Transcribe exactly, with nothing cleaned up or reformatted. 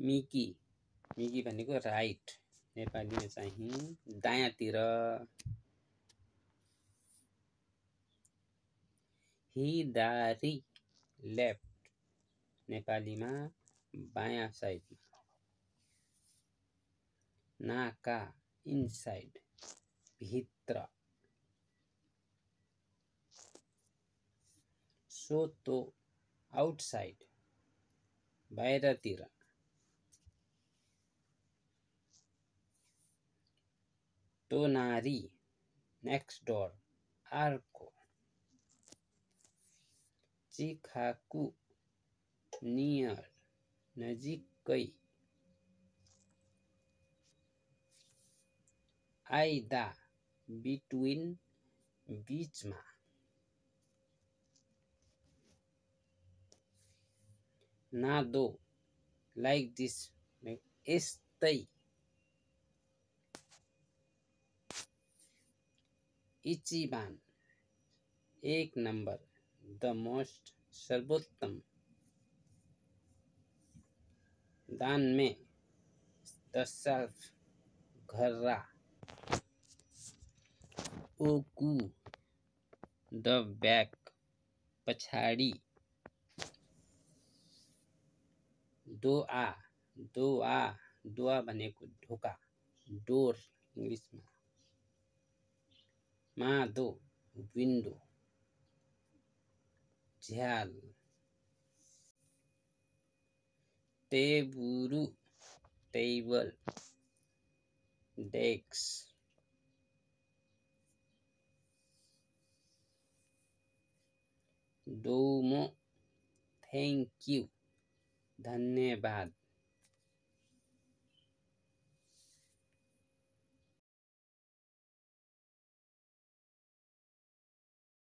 Mickey Mickey भनेको right, नेपालीमा चाहिँ दायाँतिर। हिदारी लेफ्ट, नेपालीमा बायाँ साइडमा। नाका इनसाइड, भित्र। सोतो आउटसाइड, बाहिरतिर। टोनारी नेक्स्ट डोर, अर्को। चिखाकु नियर, नजिकै। आइदा बिट्विन, बीचमा। नादो लाइक दिस, यस्तै। इचिबान एक नंबर, द मोस्ट सर्वोत्तम। दानमे द सेल्फ, घर्रा। ओकू द बैक, पछाडि। दोआ दोआ दोआ भनेको ढोका, डोर इङ्ग्लिसमा। मादो विन्डो, झ्याल। टेबुरु टेबल, डेस्क। डोमो थ्याङ्क यू, धन्यवाद।